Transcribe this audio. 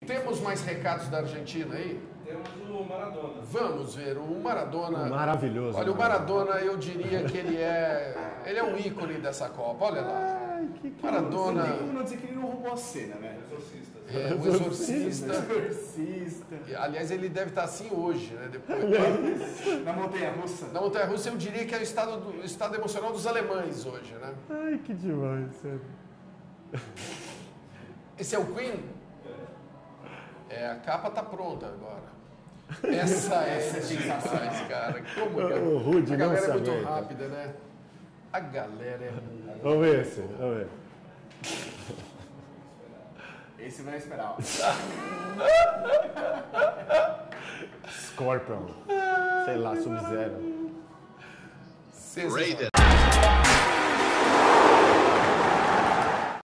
Temos mais recados da Argentina aí? Temos o Maradona. Vamos ver, o Maradona... Maravilhoso. Olha, o Maradona, eu diria que ele é um ícone dessa Copa, olha lá. Ai, que Maradona... Não tem como não dizer que ele não roubou a cena, né? Exorcista. É, o exorcista. Exorcista. Aliás, ele deve estar assim hoje, né? Depois, Na montanha-russa. na montanha-russa, eu diria que é o estado emocional dos alemães hoje, né? Ai, que demais, sério. Esse é o Queen? É, a capa tá pronta agora. Essa é sensacional, cara. Como O Rude a não galera se é muito aguenta. rápida, né? A galera é muito... Vamos ver esse, vamos ver. Esse vai esperar. Scorpion. Sei lá, Sub-Zero. Sensacional.